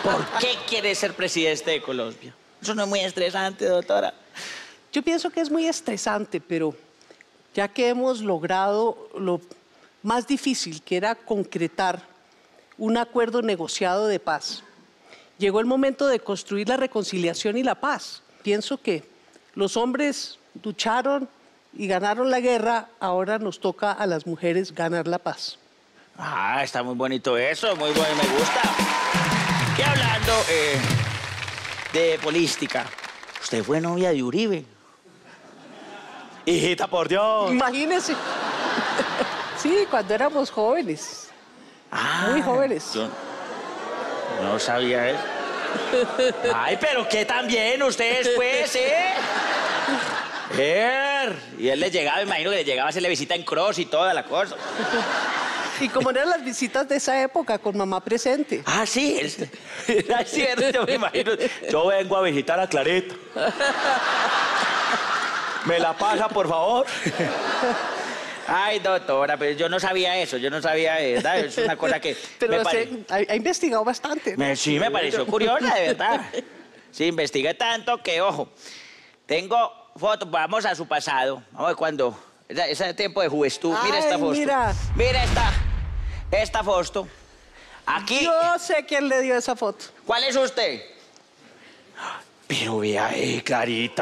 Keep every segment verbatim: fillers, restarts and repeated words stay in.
¿Por qué quiere ser presidente de Colombia? Eso no es muy estresante, doctora. Yo pienso que es muy estresante, pero ya que hemos logrado lo más difícil, que era concretar un acuerdo negociado de paz, llegó el momento de construir la reconciliación y la paz. Pienso que los hombres lucharon y ganaron la guerra, ahora nos toca a las mujeres ganar la paz. Ah, está muy bonito eso, muy bueno, me gusta. Y hablando eh, de política, usted fue novia de Uribe. Hijita, por Dios. Imagínese. Sí, cuando éramos jóvenes. Ah, muy jóvenes. Yo no sabía eso. Ay, pero qué tan bien ustedes, pues, ¿eh? Er, y él le llegaba, imagino que le llegaba a hacerle visita en cross y toda la cosa. Y como eran las visitas de esa época, con mamá presente. Ah, sí, es, es cierto, yo me imagino. Yo vengo a visitar a Clarita. ¿Me la pasa, por favor? Ay, doctora, pero yo no sabía eso, yo no sabía, ¿verdad? Es una cosa que... Pero me usted pare... ha, ha investigado bastante, ¿no? Me, sí, me pareció curiosa, de verdad. Sí, investigué tanto que, ojo, tengo fotos, vamos a su pasado. Vamos a ver cuándo... Ese, ese tiempo de juventud. Mira Ay, esta foto. mira. Mira esta, esta foto. Aquí... Yo sé quién le dio esa foto. ¿Cuál es usted? Pero vea ahí, Clarita.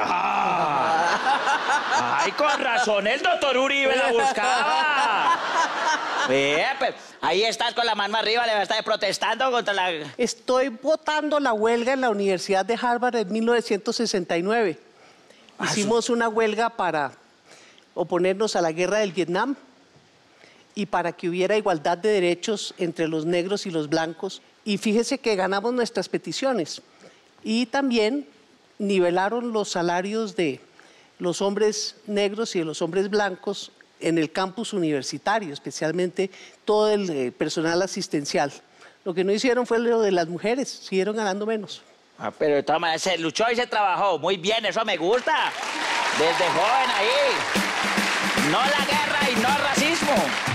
Ay, con razón, el doctor Uribe la buscaba. Vea, pues, ahí estás con la mano arriba, le vas a estar protestando contra la... Estoy votando la huelga en la Universidad de Harvard en mil novecientos sesenta y nueve. Ah, Hicimos una huelga para oponernos a la guerra del Vietnam y para que hubiera igualdad de derechos entre los negros y los blancos. Y fíjese que ganamos nuestras peticiones. Y también nivelaron los salarios de los hombres negros y de los hombres blancos en el campus universitario, especialmente todo el eh, personal asistencial. Lo que no hicieron fue lo de las mujeres, siguieron ganando menos. Ah, pero de todas maneras se luchó y se trabajó. Muy bien, eso me gusta. Desde joven ahí. No la guerra y no el racismo.